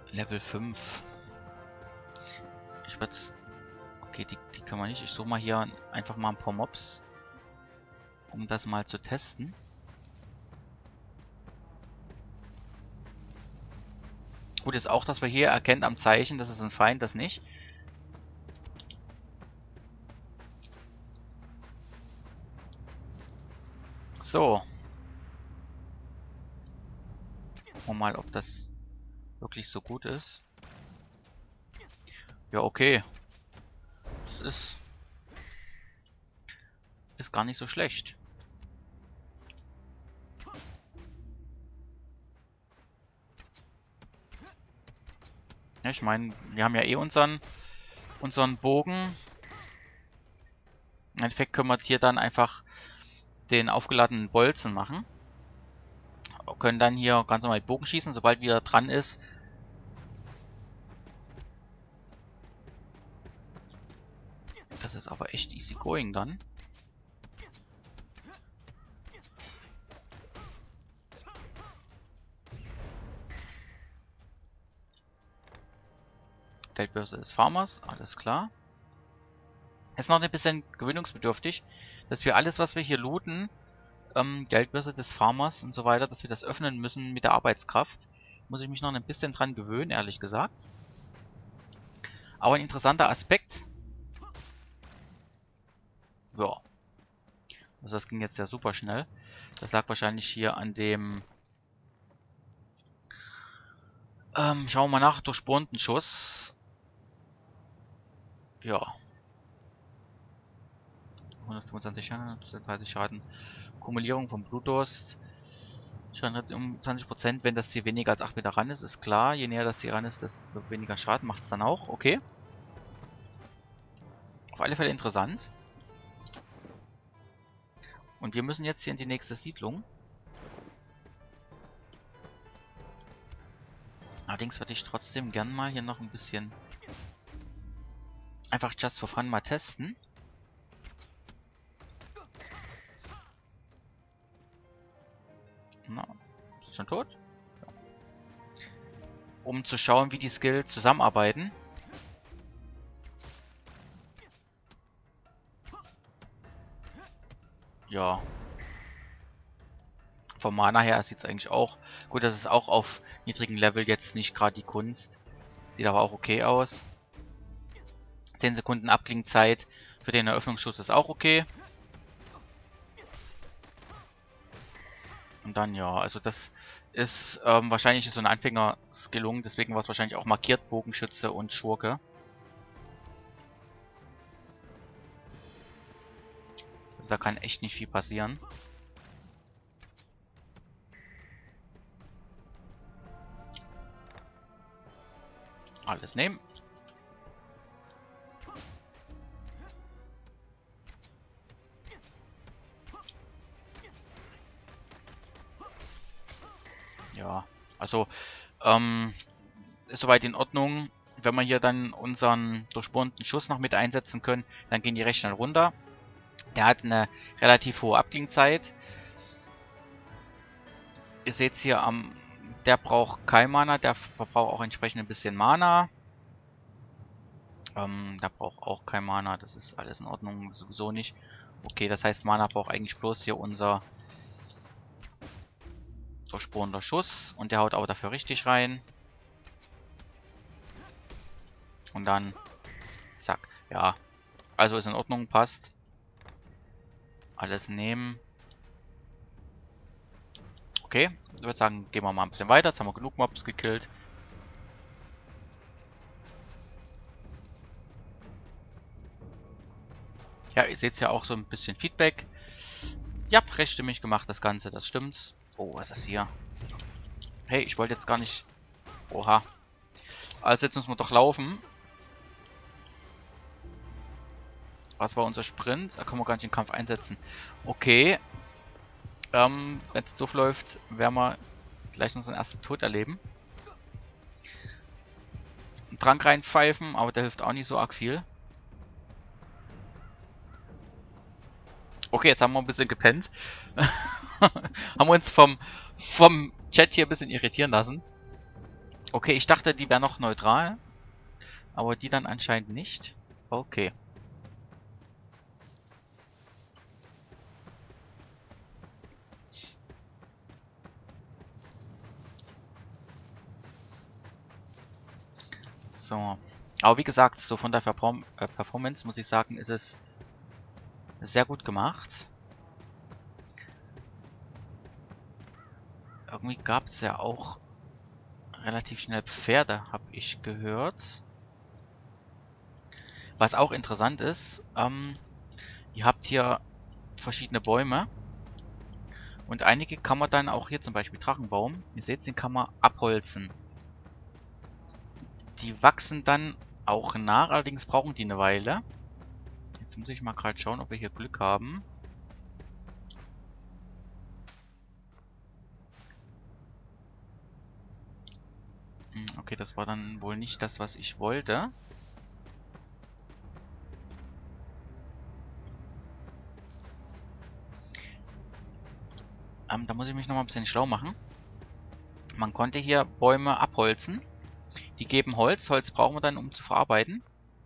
Level 5. Ich würde... Okay, die können wir nicht. Ich suche mal hier einfach mal ein paar Mobs, um das mal zu testen. Gut ist auch, dass wir hier erkennen am Zeichen, das ist ein Feind, das nicht. So. Gucken wir mal, ob das wirklich so gut ist. Ja, okay. Das ist gar nicht so schlecht. Ja, ich meine, wir haben ja eh unseren Bogen. Im Endeffekt können wir hier dann einfach den aufgeladenen Bolzen machen. Können dann hier ganz normal Bogen schießen, sobald wieder dran ist. Das ist aber echt easy going dann. Geldbörse des Farmers, alles klar. Ist noch ein bisschen gewöhnungsbedürftig, dass wir alles, was wir hier looten, Geldbörse des Farmers und so weiter, dass wir das öffnen müssen mit der Arbeitskraft. Muss ich mich noch ein bisschen dran gewöhnen, ehrlich gesagt. Aber ein interessanter Aspekt. Ja. Also das ging jetzt ja super schnell. Das lag wahrscheinlich hier an dem... schauen wir mal nach, durchbohrenden Schuss. Ja. 125 Schaden, 30 Schaden. Kumulierung vom Blutdurst. Schaden um 20%, wenn das Ziel weniger als 8 Meter ran ist klar. Je näher das Ziel ran ist, desto weniger Schaden macht es dann auch. Okay. Auf alle Fälle interessant. Und wir müssen jetzt hier in die nächste Siedlung. Allerdings würde ich trotzdem gern mal hier noch ein bisschen einfach just for fun mal testen. Na, ist schon tot? Ja. Um zu schauen, wie die Skills zusammenarbeiten. Ja. Vom Mana her sieht es eigentlich auch gut. Das ist auch auf niedrigem Level jetzt nicht gerade die Kunst. Sieht aber auch okay aus. 10 Sekunden Abklingzeit für den Eröffnungsschuss ist auch okay. Und dann ja, also das ist wahrscheinlich so ein Anfänger-Skillung, deswegen war es wahrscheinlich auch markiert, Bogenschütze und Schurke. Also da kann echt nicht viel passieren. Alles nehmen. Ja, also ist soweit in Ordnung. Wenn wir hier dann unseren durchbohrenden Schuss noch mit einsetzen können, dann gehen die recht schnell runter. Der hat eine relativ hohe Abklingzeit. Ihr seht es hier der braucht kein Mana, der verbraucht auch entsprechend ein bisschen Mana. Der braucht auch kein Mana, das ist alles in Ordnung, sowieso nicht. Okay, das heißt Mana braucht eigentlich bloß hier unser durchbohrender Schuss und der haut aber dafür richtig rein. Und dann zack, ja. Also ist in Ordnung, passt. Alles nehmen. Okay, ich würde sagen, gehen wir mal ein bisschen weiter. Jetzt haben wir genug Mobs gekillt. Ja, ihr seht ja auch so ein bisschen Feedback. Ja, recht stimmig gemacht das Ganze, das stimmt. Oh, was ist das hier? Hey, ich wollte jetzt gar nicht... Oha. Also jetzt müssen wir doch laufen. Was war unser Sprint? Da können wir gar nicht den Kampf einsetzen. Okay. Wenn es so läuft, werden wir gleich unseren ersten Tod erleben. Einen Trank reinpfeifen, aber der hilft auch nicht so arg viel. Okay, jetzt haben wir ein bisschen gepennt. Haben wir uns vom Chat hier ein bisschen irritieren lassen. Okay, ich dachte, die wären noch neutral. Aber die dann anscheinend nicht. Okay. So. Aber wie gesagt, so von der Performance muss ich sagen, ist es sehr gut gemacht. Irgendwie gab es ja auch relativ schnell Pferde, habe ich gehört. Was auch interessant ist, ihr habt hier verschiedene Bäume. Und einige kann man dann auch hier zum Beispiel Drachenbaum. Ihr seht, den kann man abholzen. Die wachsen dann auch nach, allerdings brauchen die eine Weile. Jetzt muss ich mal gerade schauen, ob wir hier Glück haben. Okay, das war dann wohl nicht das, was ich wollte. Da muss ich mich nochmal ein bisschen schlau machen. Man konnte hier Bäume abholzen. Die geben Holz. Holz brauchen wir dann, um zu verarbeiten.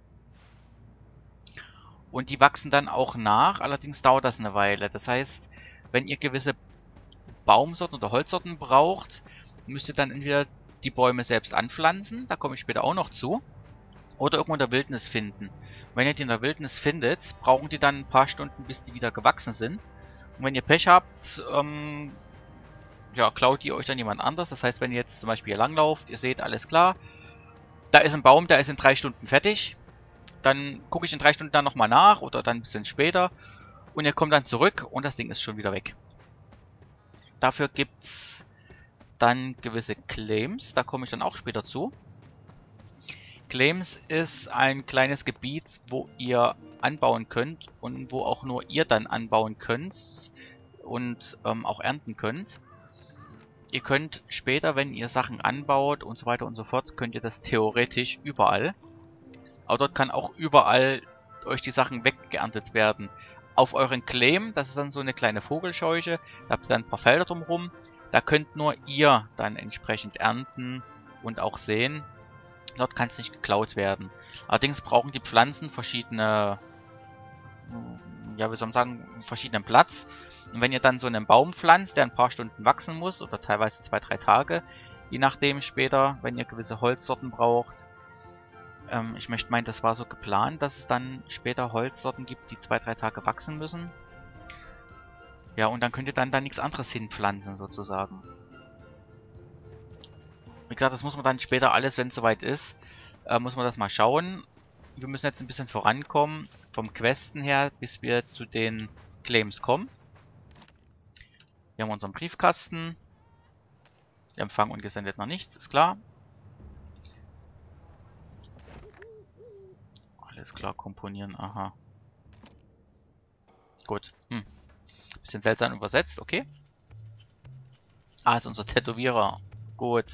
Und die wachsen dann auch nach. Allerdings dauert das eine Weile. Das heißt, wenn ihr gewisse Baumsorten oder Holzsorten braucht, müsst ihr dann entweder die Bäume selbst anpflanzen. Da komme ich später auch noch zu. Oder irgendwo in der Wildnis finden. Wenn ihr die in der Wildnis findet, brauchen die dann ein paar Stunden, bis die wieder gewachsen sind. Und wenn ihr Pech habt, ja, klaut ihr euch dann jemand anders. Das heißt, wenn ihr jetzt zum Beispiel hier langlauft, ihr seht, alles klar, da ist ein Baum, der ist in 3 Stunden fertig. Dann gucke ich in 3 Stunden dann nochmal nach oder dann ein bisschen später. Und ihr kommt dann zurück und das Ding ist schon wieder weg. Dafür gibt's dann gewisse Claims. Da komme ich dann auch später zu. Claims ist ein kleines Gebiet, wo ihr anbauen könnt und wo auch nur ihr dann anbauen könnt und auch ernten könnt. Ihr könnt später, wenn ihr Sachen anbaut und so weiter und so fort, könnt ihr das theoretisch überall. Aber dort kann auch überall euch die Sachen weggeerntet werden. Auf euren Claim, das ist dann so eine kleine Vogelscheuche, da habt ihr dann ein paar Felder drumherum. Da könnt nur ihr dann entsprechend ernten und auch sehen. Dort kann es nicht geklaut werden. Allerdings brauchen die Pflanzen verschiedene, ja, wie soll man sagen, verschiedenen Platz. Und wenn ihr dann so einen Baum pflanzt, der ein paar Stunden wachsen muss, oder teilweise 2, 3 Tage, je nachdem später, wenn ihr gewisse Holzsorten braucht. Ich möchte meinen, das war so geplant, dass es dann später Holzsorten gibt, die 2, 3 Tage wachsen müssen. Ja, und dann könnt ihr dann da nichts anderes hinpflanzen, sozusagen. Wie gesagt, das muss man dann später alles, wenn es soweit ist, muss man das mal schauen. Wir müssen jetzt ein bisschen vorankommen, vom Questen her, bis wir zu den Claims kommen. Wir haben unseren Briefkasten. Empfang und gesendet noch nichts, ist klar. Alles klar, komponieren, aha. Gut. Bisschen seltsam übersetzt, okay. Ah, ist unser Tätowierer. Gut.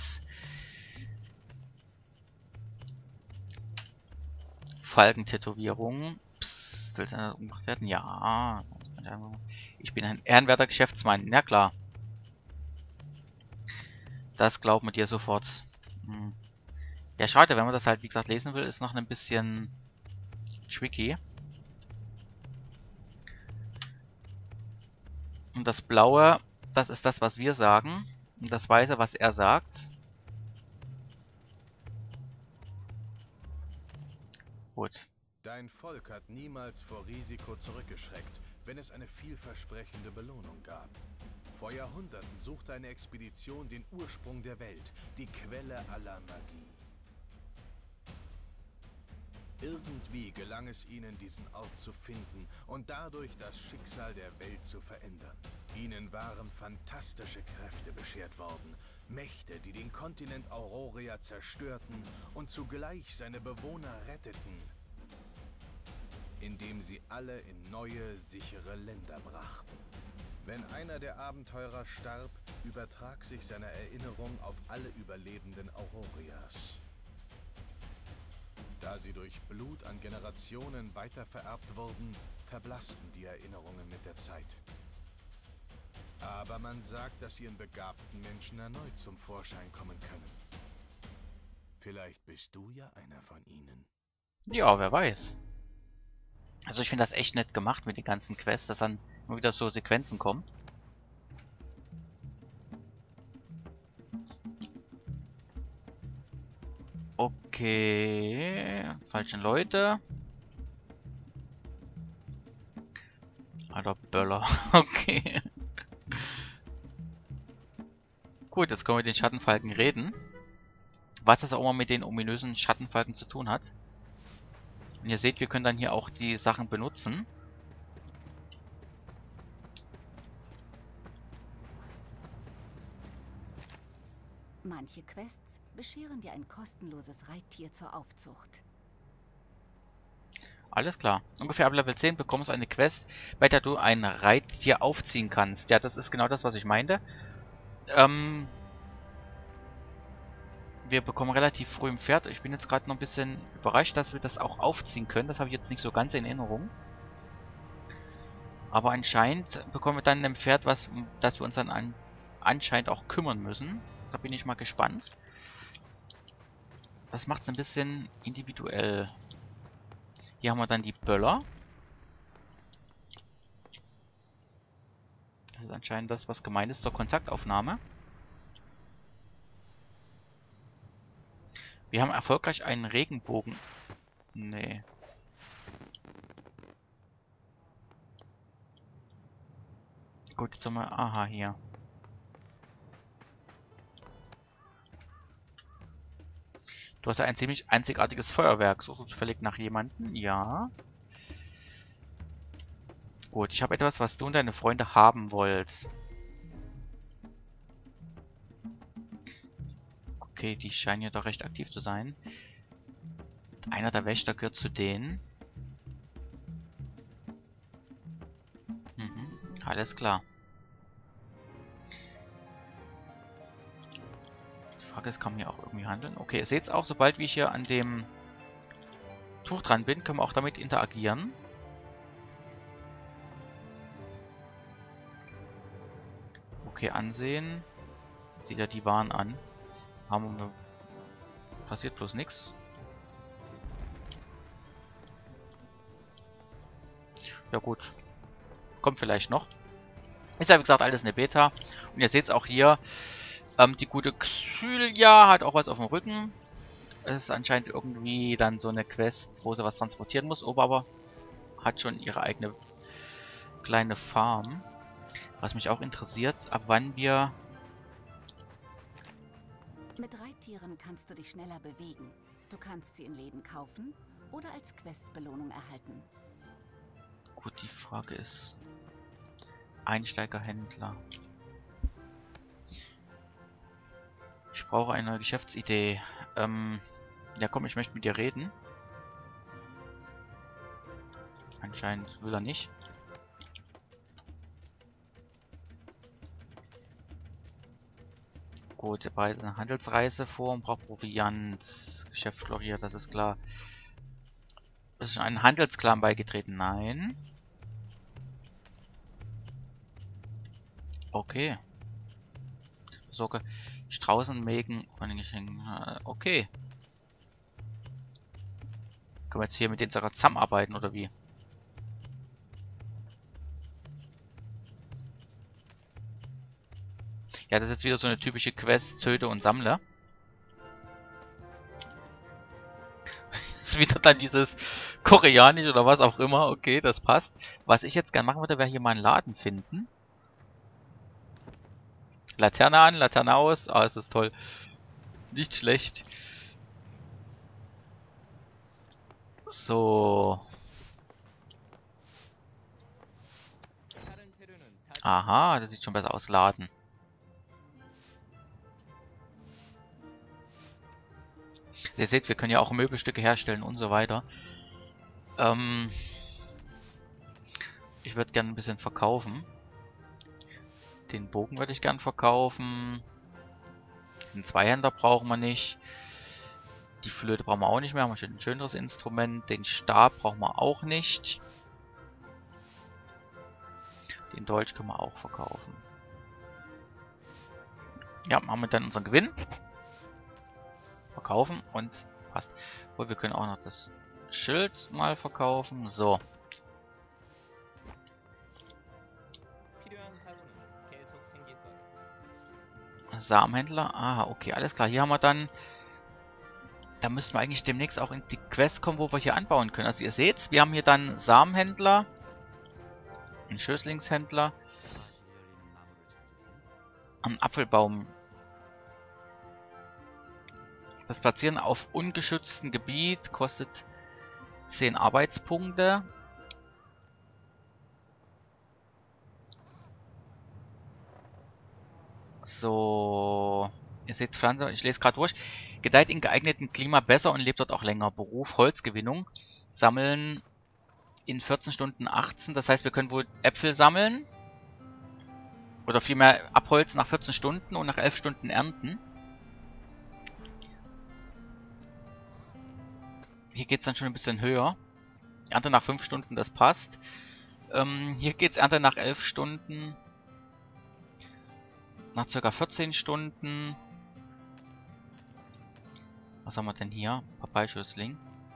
Falkentätowierung. Psst, soll das umgemacht werden? Ja. Ich bin ein ehrenwerter Geschäftsmann. Ja klar. Das glaubt man dir sofort. Ja, schade, wenn man das halt, wie gesagt, lesen will, ist noch ein bisschen tricky. Und das Blaue, das ist das, was wir sagen. Und das Weiße, was er sagt. Gut. Dein Volk hat niemals vor Risiko zurückgeschreckt, wenn es eine vielversprechende Belohnung gab. Vor Jahrhunderten suchte eine Expedition den Ursprung der Welt, die Quelle aller Magie. Irgendwie gelang es ihnen, diesen Ort zu finden und dadurch das Schicksal der Welt zu verändern. Ihnen waren fantastische Kräfte beschert worden, Mächte, die den Kontinent Auroria zerstörten und zugleich seine Bewohner retteten, indem sie alle in neue, sichere Länder brachten. Wenn einer der Abenteurer starb, übertrag sich seine Erinnerung auf alle Überlebenden Aurorias. Da sie durch Blut an Generationen weitervererbt wurden, verblassten die Erinnerungen mit der Zeit. Aber man sagt, dass sie in begabten Menschen erneut zum Vorschein kommen können. Vielleicht bist du ja einer von ihnen. Ja, wer weiß. Also ich finde das echt nett gemacht mit den ganzen Quests, dass dann immer wieder so Sequenzen kommen. Okay. Falschen Leute. Alter Böller. Okay. Gut, jetzt können wir mit den Schattenfalken reden. Was das auch immer mit den ominösen Schattenfalken zu tun hat. Und ihr seht, wir können dann hier auch die Sachen benutzen. Manche Quests bescheren dir ein kostenloses Reittier zur Aufzucht. Alles klar. Ungefähr ab Level 10 bekommst du eine Quest, bei der du ein Reittier aufziehen kannst. Ja, das ist genau das, was ich meinte. Wir bekommen relativ früh ein Pferd. Ich bin jetzt gerade noch ein bisschen überrascht, dass wir das auch aufziehen können. Das habe ich jetzt nicht so ganz in Erinnerung. Aber anscheinend bekommen wir dann ein Pferd, das wir uns dann anscheinend auch kümmern müssen. Da bin ich mal gespannt. Das macht es ein bisschen individuell. Hier haben wir dann die Böller. Das ist anscheinend das, was gemeint ist zur Kontaktaufnahme. Wir haben erfolgreich einen Regenbogen. Nee. Gut, jetzt haben wir... Aha, hier. Du hast ja ein ziemlich einzigartiges Feuerwerk. Suchst du zufällig nach jemanden? Ja. Gut, ich habe etwas, was du und deine Freunde haben wollt. Okay, die scheinen ja doch recht aktiv zu sein. Einer der Wächter gehört zu denen. Mhm, alles klar. Die Frage ist, kann man hier auch irgendwie handeln? Okay, ihr seht es auch, sobald ich hier an dem Tuch dran bin, können wir auch damit interagieren. Okay, ansehen. Sieht ja die Waren an. Passiert bloß nichts. Ja gut. Kommt vielleicht noch. Ist ja wie gesagt alles eine Beta. Und ihr seht es auch hier. Die gute Xylia hat auch was auf dem Rücken. Es ist anscheinend irgendwie dann so eine Quest, wo sie was transportieren muss. Aber hat schon ihre eigene kleine Farm. Was mich auch interessiert, ab wann wir... Mit Reittieren kannst du dich schneller bewegen. Du kannst sie in Läden kaufen oder als Questbelohnung erhalten. Gut, die Frage ist... Einsteigerhändler. Ich brauche eine Geschäftsidee. Ja komm, ich möchte mit dir reden. Anscheinend will er nicht. Gut, er bereitet eine Handelsreise vor und braucht Proviant. Geschäft floriert, das ist klar. Ist schon ein Handelsclan beigetreten? Nein. Okay. Sorge. Straußen, Mägen von den Geschenken. Okay. Können wir jetzt hier mit denen sogar zusammenarbeiten, oder wie? Ja, das ist jetzt wieder so eine typische Quest, Töte und Sammle. Das ist wieder dann dieses Koreanisch oder was auch immer. Okay, das passt. Was ich jetzt gerne machen würde, wäre hier mal einen Laden finden. Laterne an, Laterne aus. Ah, es ist toll. Nicht schlecht. So. Aha, das sieht schon besser aus. Laden. Ihr seht, wir können ja auch Möbelstücke herstellen und so weiter. Ich würde gerne ein bisschen verkaufen. Den Bogen würde ich gern verkaufen. Den Zweihänder brauchen wir nicht. Die Flöte brauchen wir auch nicht mehr. Haben wir schon ein schöneres Instrument. Den Stab brauchen wir auch nicht. Den Dolch können wir auch verkaufen. Ja, haben wir dann unseren Gewinn. Verkaufen verkaufen und passt. Und wir können auch noch das Schild mal verkaufen. So. Samenhändler. Ah, okay, alles klar. Hier haben wir dann... Da müssten wir eigentlich demnächst auch in die Quest kommen, wo wir hier anbauen können. Also ihr seht, wir haben hier dann Samenhändler, einen Schößlingshändler, einen Apfelbaum. Das Platzieren auf ungeschütztem Gebiet kostet 10 Arbeitspunkte. So, ihr seht Pflanze, ich lese gerade durch. Gedeiht in geeignetem Klima besser und lebt dort auch länger. Beruf, Holzgewinnung. Sammeln in 14 Stunden 18. Das heißt, wir können wohl Äpfel sammeln. Oder vielmehr abholzen nach 14 Stunden und nach 11 Stunden ernten. Hier geht es dann schon ein bisschen höher. Ernte nach 5 Stunden, das passt. Hier geht es Ernte nach 11 Stunden. Nach ca. 14 Stunden. Was haben wir denn hier? Papaischößling.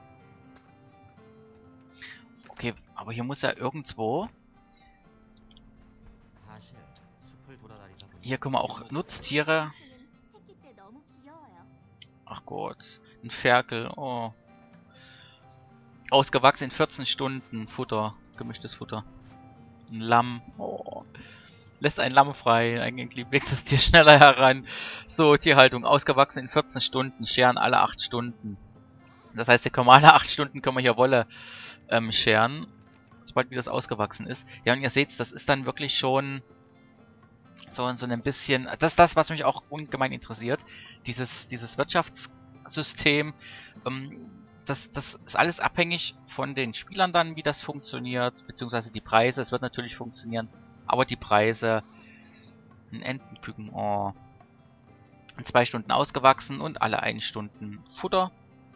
Okay, aber hier muss ja irgendwo... Hier können wir auch Nutztiere... Ach Gott, ein Ferkel, oh. Ausgewachsen in 14 Stunden. Futter, gemischtes Futter. Ein Lamm, oh. Lässt ein Lamm frei, eigentlich wächst das Tier schneller heran. So, Tierhaltung, ausgewachsen in 14 Stunden, scheren alle 8 Stunden. Das heißt, hier können wir alle 8 Stunden können wir hier Wolle scheren, sobald wie das ausgewachsen ist. Ja, und ihr seht, das ist dann wirklich schon so ein bisschen, das ist das, was mich auch ungemein interessiert. Dieses Wirtschaftssystem, das ist alles abhängig von den Spielern dann, wie das funktioniert, beziehungsweise die Preise. Es wird natürlich funktionieren, aber die Preise, ein Entenküken, oh, in 2 Stunden ausgewachsen und alle 1 Stunden Futter.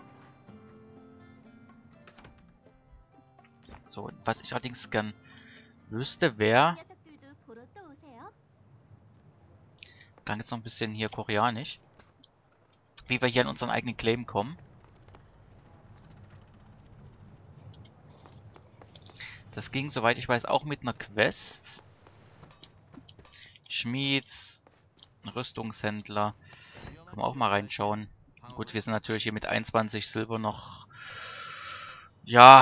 So, was ich allerdings gern wüsste, wäre... Kann jetzt noch ein bisschen hier koreanisch. Wie wir hier an unseren eigenen Claim kommen. Das ging, soweit ich weiß, auch mit einer Quest. Schmied, Rüstungshändler. Können wir auch mal reinschauen. Gut, wir sind natürlich hier mit 21 Silber noch... Ja,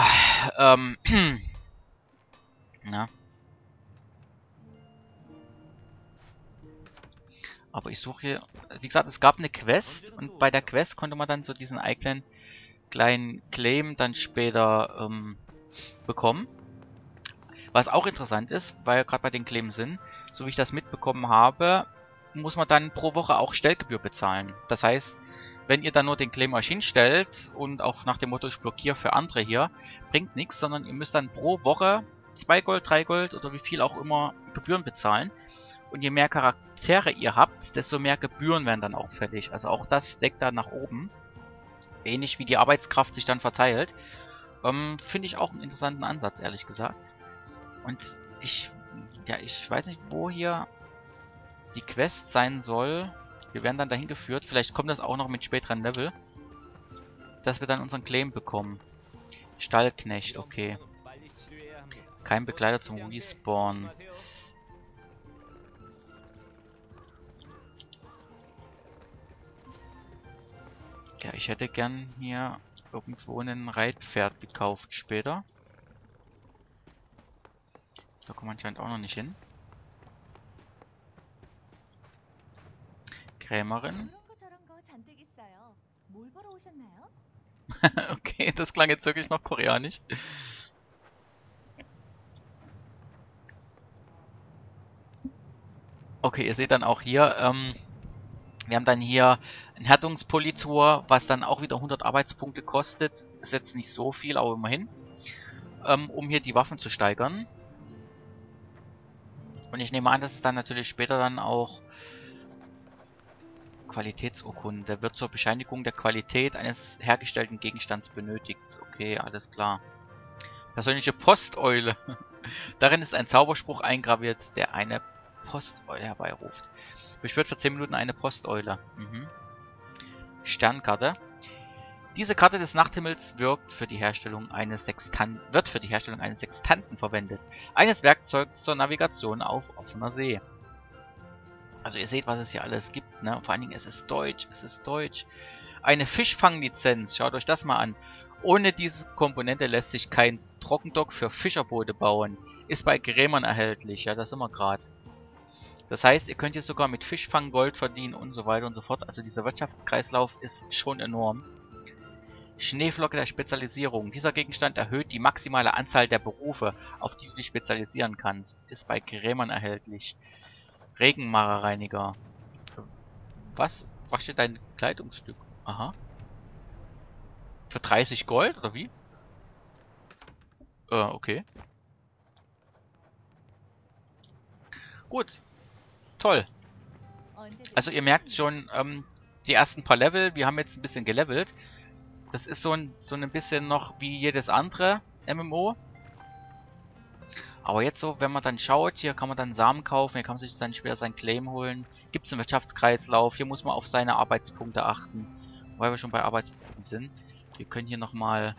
na. Aber ich suche hier... Wie gesagt, es gab eine Quest und bei der Quest konnte man dann so diesen eigenen kleinen Claim dann später bekommen. Was auch interessant ist, weil wir gerade bei den Claims sind, so wie ich das mitbekommen habe, muss man dann pro Woche auch Stellgebühr bezahlen. Das heißt, wenn ihr dann nur den Claim euch hinstellt und auch nach dem Motto ich blockiere für andere hier, bringt nichts, sondern ihr müsst dann pro Woche 2 Gold, 3 Gold oder wie viel auch immer Gebühren bezahlen. Und je mehr Charaktere ihr habt, desto mehr Gebühren werden dann auch fällig. Also auch das deckt dann nach oben. Ähnlich wie die Arbeitskraft sich dann verteilt. Finde ich auch einen interessanten Ansatz, ehrlich gesagt. Und ich weiß nicht, wo hier die Quest sein soll. Wir werden dann dahin geführt. Vielleicht kommt das auch noch mit späteren Level. Dass wir dann unseren Claim bekommen. Stallknecht, okay. Kein Begleiter zum Respawn. Ja, ich hätte gern hier irgendwo ein Reitpferd gekauft später. Da kommt man anscheinend auch noch nicht hin. Krämerin. Okay, das klang jetzt wirklich noch koreanisch. Okay, ihr seht dann auch hier, wir haben dann hier ein Härtungspolitur, was dann auch wieder 100 Arbeitspunkte kostet. Ist jetzt nicht so viel, aber immerhin. Um hier die Waffen zu steigern. Und ich nehme an, dass es dann natürlich später dann auch Qualitätsurkunde wird zur Bescheinigung der Qualität eines hergestellten Gegenstands benötigt. Okay, alles klar. Persönliche Posteule. Darin ist ein Zauberspruch eingraviert, der eine Posteule herbeiruft. Beschwört für 10 Minuten eine Posteule. Sternkarte. Diese Karte des Nachthimmels wird für die Herstellung eines Sextanten verwendet. Eines Werkzeugs zur Navigation auf offener See. Also ihr seht, was es hier alles gibt, ne? Vor allen Dingen, es ist Deutsch, es ist Deutsch. Eine Fischfanglizenz, schaut euch das mal an. Ohne diese Komponente lässt sich kein Trockendock für Fischerboote bauen. Ist bei Grämern erhältlich, ja, das sind wir gerade. Das heißt, ihr könnt hier sogar mit Fischfang Gold verdienen und so weiter und so fort. Also dieser Wirtschaftskreislauf ist schon enorm. Schneeflocke der Spezialisierung. Dieser Gegenstand erhöht die maximale Anzahl der Berufe, auf die du dich spezialisieren kannst. Ist bei Grämern erhältlich. Regenmacherreiniger. Was? Wasche dein Kleidungsstück. Aha. Für 30 Gold, oder wie? Okay. Gut. Toll. Also ihr merkt schon, die ersten paar Level, wir haben jetzt ein bisschen gelevelt. Das ist so ein bisschen noch wie jedes andere MMO. Aber jetzt so, wenn man dann schaut, hier kann man dann Samen kaufen, hier kann man sich dann später sein Claim holen. Gibt es einen Wirtschaftskreislauf, hier muss man auf seine Arbeitspunkte achten. Weil wir schon bei Arbeitspunkten sind. Wir können hier nochmal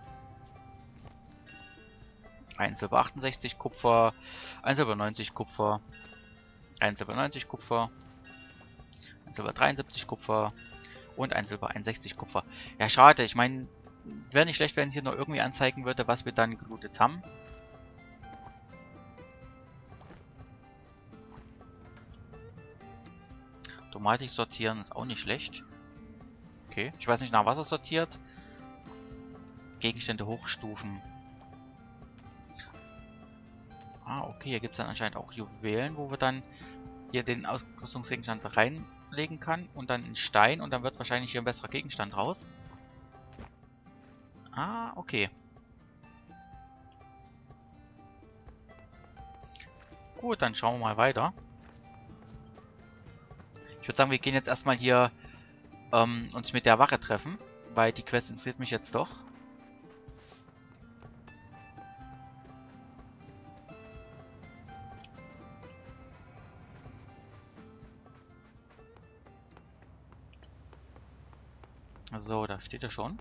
1 Silber 68 Kupfer, 1 Silber 90 Kupfer, 1 Silber 90 Kupfer, 1 Silber 73 Kupfer und 1 Silber 61 Kupfer. Ja, schade. Ich meine, wäre nicht schlecht, wenn es hier noch irgendwie anzeigen würde, was wir dann gelootet haben. Automatisch sortieren ist auch nicht schlecht. Okay, ich weiß nicht, nach was er sortiert. Gegenstände hochstufen. Ah, okay, hier gibt es dann anscheinend auch Juwelen, wo wir dann hier den Ausrüstungsgegenstand reinlegen kann und dann in Stein und dann wird wahrscheinlich hier ein besserer Gegenstand raus. Ah, okay. Gut, dann schauen wir mal weiter. Ich würde sagen, wir gehen jetzt erstmal hier uns mit der Wache treffen, weil die Quest interessiert mich jetzt doch. So, da steht er schon.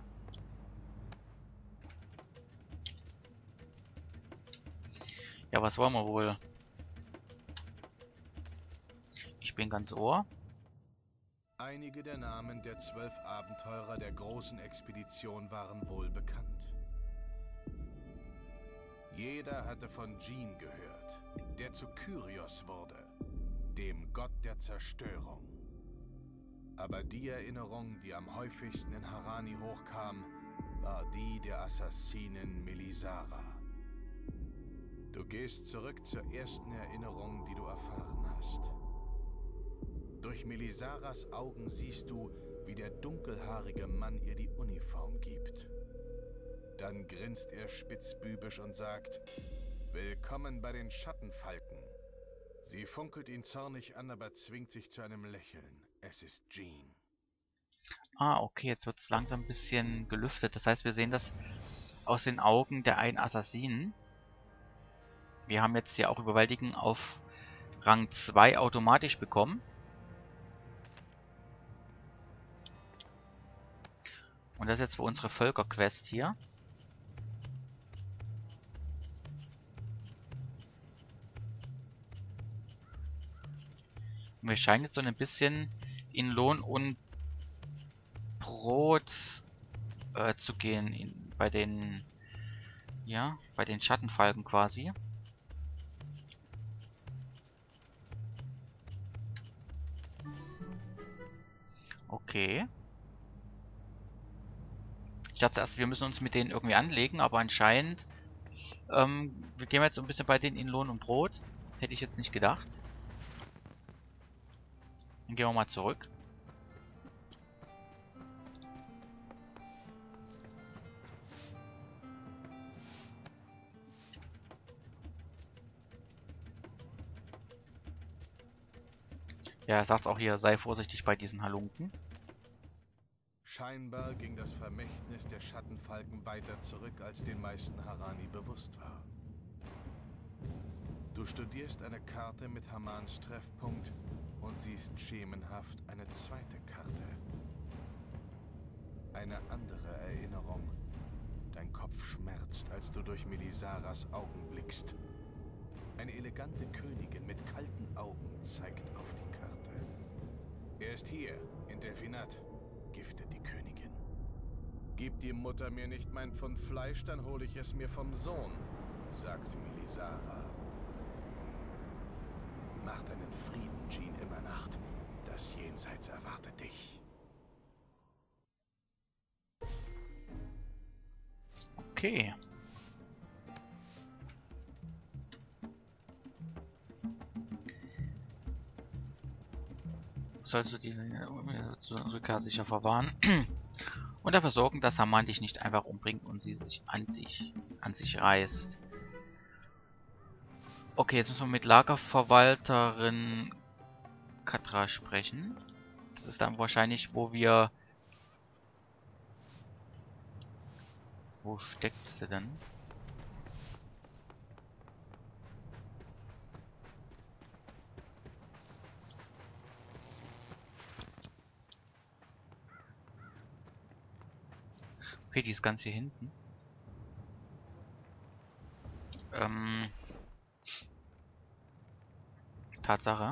Ja, was wollen wir wohl? Ich bin ganz Ohr. Einige der Namen der 12 Abenteurer der großen Expedition waren wohl bekannt. Jeder hatte von Jean gehört, der zu Kyrios wurde, dem Gott der Zerstörung. Aber die Erinnerung, die am häufigsten in Harani hochkam, war die der Assassinin Melisara. Du gehst zurück zur ersten Erinnerung, die du erfahren hast. Durch Melisaras Augen siehst du, wie der dunkelhaarige Mann ihr die Uniform gibt. Dann grinst er spitzbübisch und sagt: Willkommen bei den Schattenfalken. Sie funkelt ihn zornig an, aber zwingt sich zu einem Lächeln. Es ist Jean. Ah, okay, jetzt wird es langsam ein bisschen gelüftet. Das heißt, wir sehen das aus den Augen der einen Assassinen. Wir haben jetzt hier auch Überwältigen auf Rang 2 automatisch bekommen. Und das ist jetzt für unsere Völkerquest hier. Und wir scheinen jetzt so ein bisschen in Lohn und Brot zu gehen. Bei den Schattenfalken quasi. Okay. Ich dachte erst, wir müssen uns mit denen irgendwie anlegen, aber anscheinend wir gehen jetzt so ein bisschen bei denen in Lohn und Brot. Hätte ich jetzt nicht gedacht. Dann gehen wir mal zurück. Ja, er sagt auch hier, sei vorsichtig bei diesen Halunken. Scheinbar ging das Vermächtnis der Schattenfalken weiter zurück, als den meisten Harani bewusst war. Du studierst eine Karte mit Hamans Treffpunkt und siehst schemenhaft eine zweite Karte. eine andere Erinnerung. Dein Kopf schmerzt, als du durch Melisaras Augen blickst. Eine elegante Königin mit kalten Augen zeigt auf die Karte. Er ist hier, in Delphinat, giftet die Königin. Gibt die Mutter mir nicht mein Pfund Fleisch, dann hole ich es mir vom Sohn, sagt Melisara. Mach deinen Frieden, Jean Immernacht. Das Jenseits erwartet dich. Okay. Sollst du die Rückkehr sicher verwahren und dafür sorgen, dass Haman dich nicht einfach umbringt und sie sich an sich reißt. Okay, jetzt müssen wir mit Lagerverwalterin Katra sprechen. Das ist dann wahrscheinlich, wo wir... Wo steckt sie denn? Okay, die ist ganz hier hinten. Tatsache.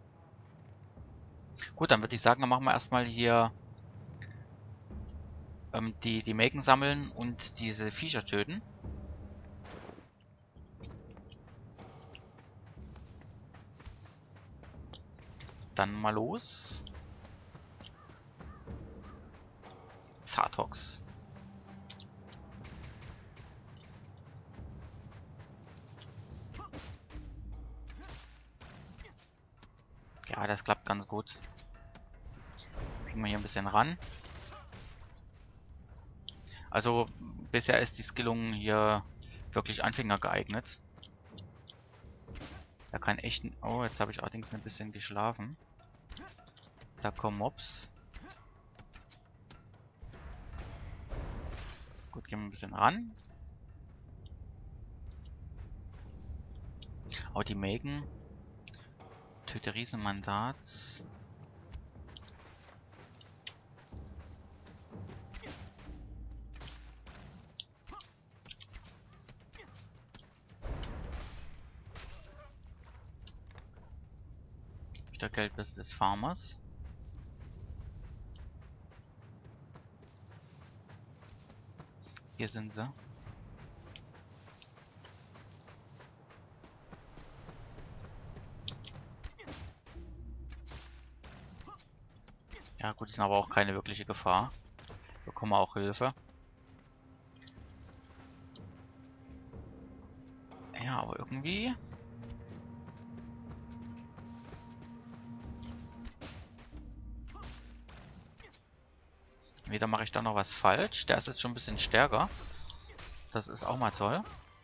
Gut, dann würde ich sagen, dann machen wir erstmal hier die Mägen sammeln und diese Viecher töten. Dann mal los. Zartox. Ja, das klappt ganz gut. Kriegen wir hier ein bisschen ran. Also bisher ist die Skillung hier wirklich Anfänger geeignet. Da kann echt... Oh, jetzt habe ich allerdings ein bisschen geschlafen. Da kommen Mobs. Gut, gehen wir ein bisschen ran. Aber die Mägen... Töte Riesenmandat. Wieder Geldbörse des Farmers. Hier sind sie. Ja gut, die sind aber auch keine wirkliche Gefahr. Bekommen wir auch Hilfe. Ja, aber irgendwie... Wieder mache ich da noch was falsch. Der ist jetzt schon ein bisschen stärker. Das ist auch mal toll.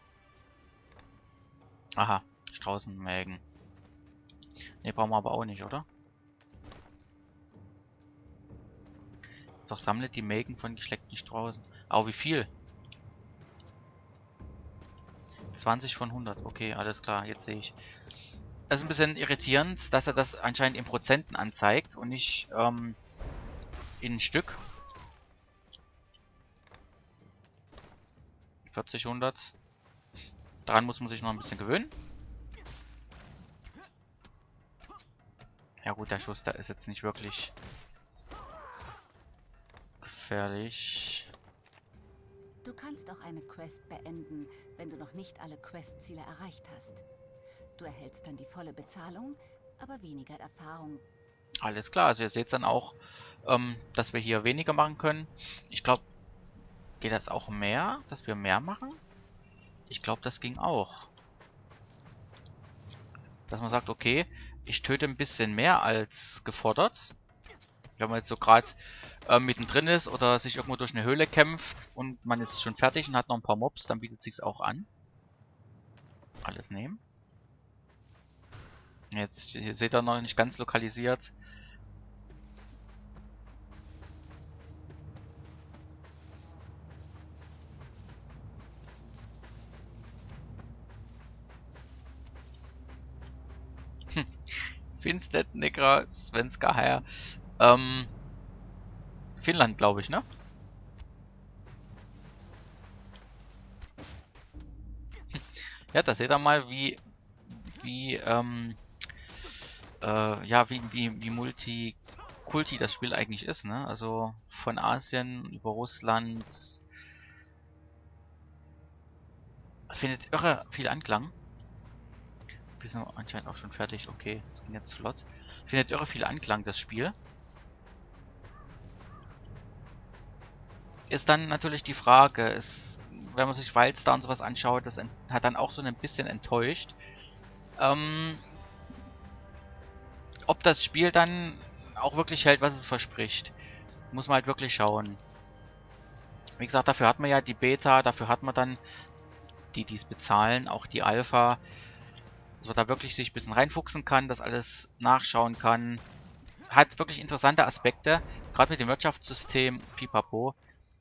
Aha, Straußenmägen. Ne, brauchen wir aber auch nicht, oder? Doch sammlet die Mägen von geschleckten Straußen. Au, wie viel? 20 von 100. Okay, alles klar, jetzt sehe ich. Das ist ein bisschen irritierend, dass er das anscheinend in Prozenten anzeigt und nicht in Stück. 40, 100. Daran muss man sich noch ein bisschen gewöhnen. Ja gut, der Schuss, der ist jetzt nicht wirklich gefährlich. Du kannst auch eine Quest beenden, wenn du noch nicht alle Questziele erreicht hast. Du erhältst dann die volle Bezahlung, aber weniger Erfahrung. Alles klar, also ihr seht dann auch, dass wir hier weniger machen können. Ich glaube, geht das auch mehr, dass wir mehr machen? Ich glaube, das ging auch. Dass man sagt, okay, ich töte ein bisschen mehr als gefordert. Wenn man jetzt so gerade mittendrin ist oder sich irgendwo durch eine Höhle kämpft und man ist schon fertig und hat noch ein paar Mobs, dann bietet sich's auch an. Alles nehmen. Jetzt hier seht ihr noch nicht ganz lokalisiert. Finstead, Negra, Svenska, Herr. Finnland, glaube ich, ne? Ja, da seht ihr mal, wie, ja, wie Multikulti das Spiel eigentlich ist, ne? Also von Asien über Russland. Es findet irre viel Anklang. Wir sind anscheinend auch schon fertig. Okay, das ging jetzt flott. Findet irre viel Anklang, das Spiel. Ist dann natürlich die Frage, wenn man sich Wildstar und sowas anschaut, das hat dann auch so ein bisschen enttäuscht. Ob das Spiel dann auch wirklich hält, was es verspricht, muss man halt wirklich schauen. Wie gesagt, dafür hat man ja die Beta, dafür hat man dann die es bezahlen, auch die Alpha, dass man da wirklich sich ein bisschen reinfuchsen kann, das alles nachschauen kann. Hat wirklich interessante Aspekte, gerade mit dem Wirtschaftssystem, pipapo.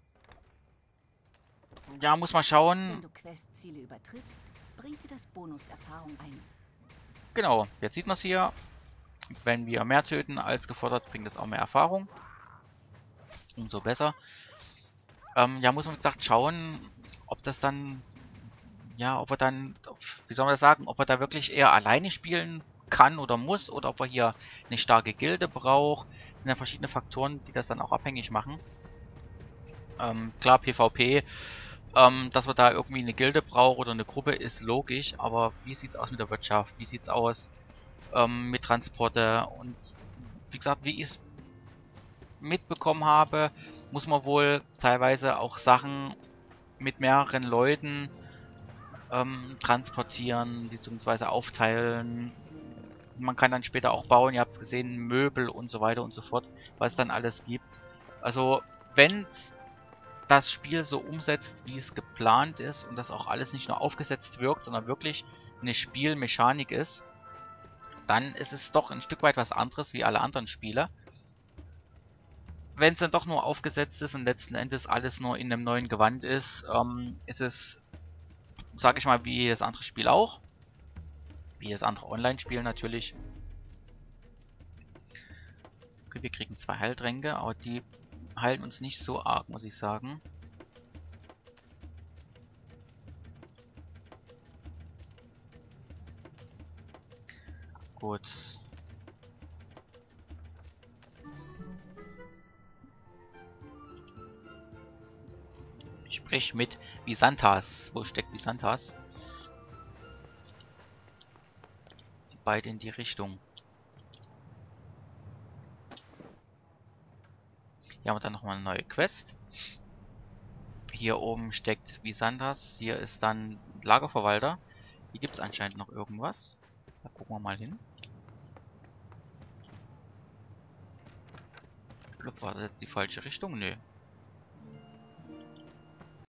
Ja, muss man Wenn schauen. du Questziele übertriffst, bringt dir das Bonuserfahrung ein. Genau, jetzt sieht man es hier. Wenn wir mehr töten als gefordert, bringt das auch mehr Erfahrung. Umso besser. Ja, muss man wie gesagt schauen, ob das dann, ja, ob er dann, wie soll man das sagen, ob er da wirklich eher alleine spielen kann oder muss, oder ob er hier eine starke Gilde braucht. Das sind ja verschiedene Faktoren, die das dann auch abhängig machen. Klar, PvP, dass man da irgendwie eine Gilde braucht oder eine Gruppe, ist logisch, aber wie sieht's aus mit der Wirtschaft? Wie sieht's aus mit Transporte? Und wie gesagt, wie ich es mitbekommen habe, muss man wohl teilweise auch Sachen mit mehreren Leuten transportieren bzw. aufteilen. Man kann dann später auch bauen, ihr habt es gesehen, Möbel und so weiter und so fort, was es dann alles gibt. Also wenn das Spiel so umsetzt, wie es geplant ist und das auch alles nicht nur aufgesetzt wirkt, sondern wirklich eine Spielmechanik ist, dann ist es doch ein Stück weit was anderes wie alle anderen Spiele. Wenn es dann doch nur aufgesetzt ist und letzten Endes alles nur in einem neuen Gewand ist, ist es, sage ich mal, wie das andere Spiel auch. Wie das andere Online-Spiel natürlich. Okay, wir kriegen 2 Heiltränke, aber die heilen uns nicht so arg, muss ich sagen. Gut. Sprich mit Visantas. Wo steckt Visantas? Beide in die Richtung. Hier haben wir dann nochmal eine neue Quest. Hier oben steckt Visantas. Hier ist dann Lagerverwalter. Hier gibt es anscheinend noch irgendwas. Da gucken wir mal hin. War das jetzt die falsche Richtung? Nö.